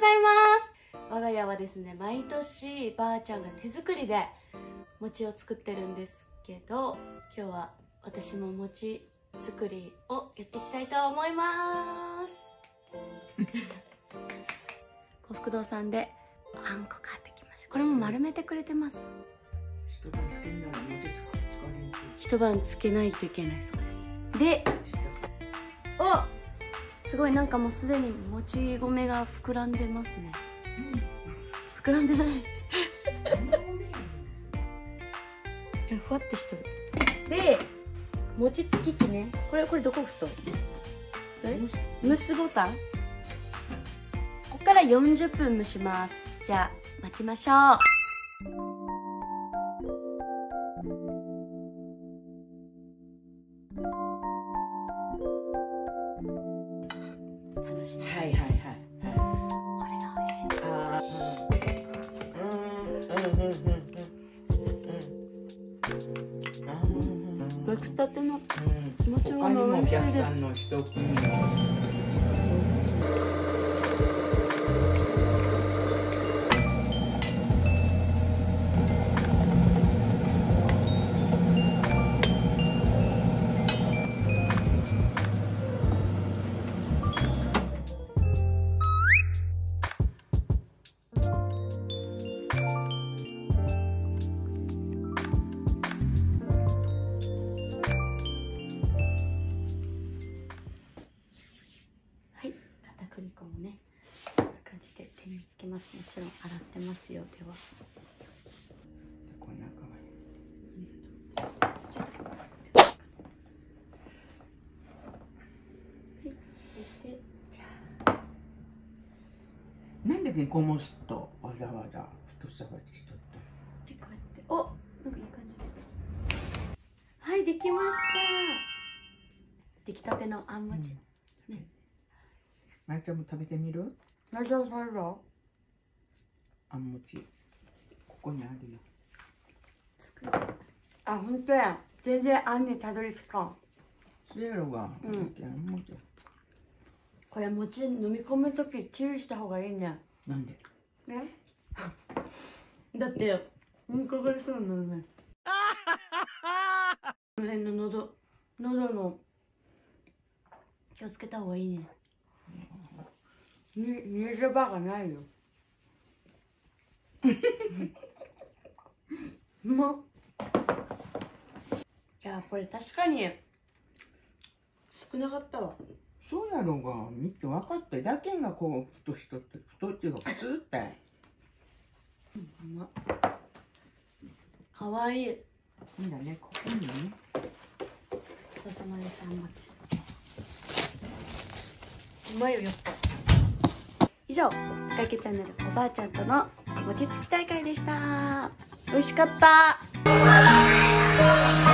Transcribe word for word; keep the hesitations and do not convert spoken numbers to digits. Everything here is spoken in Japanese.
ざいます。我が家はですね、毎年ばあちゃんが手作りで餅を作ってるんですけど、今日は私も餅作りをやっていきたいと思います幸福堂さんであんこ買ってきました。これも丸めてくれてます。 一晩つけんなら餅つかれんと。 一晩つけないといけないそうです。で、お、すごい、なんかもうすでにもち米が膨らんでますね。うん、膨らんでないふわってしとる。で、餅つき機ね。これこれどこ押すと？蒸すボタン？ここからよんじゅっぷん蒸します。じゃあ待ちましょう。楽しみ。 はいはいはい。 これが美味しい。 ああ、うんうんうんうんうん。 出来たてのうん。 もちろん美味しいです。 他にもお客さんの人組も。 片栗粉もね、こんな感じで手につけます。もちろん洗ってますよ。手はこんな可愛い。 はい、そしてじゃあなんでねこもすとわざわざ太さがしとったで、こうやって、お、なんかいい感じで、はい、できました。出来たてのあんもち、うん、ね。 まやちゃんも食べてみる？ 大丈夫大丈夫。 あんもちここにあるよ。 あ、本当や。全然あんにたどり着かん。 そうやろが。 うん。 あんもち。 これ餅飲み込むとき注意した方がいいね。 なんで？ ね。だってうんこがりそうになるね。この辺の喉、喉の気をつけた方がいいね。に、逃げ場がないよ。うまっ。いや、これ確かに少なかったわ。 そうやろが、見て分かった。だけがこう太しとって太っていうか普通って。 うん、うまっ。かわいい。 いいんだね、ここにね。 おさまですあんもち。うまいよ、やっぱ。以上、坂池チャンネルおばあちゃんとの餅つき大会でした。美味しかった。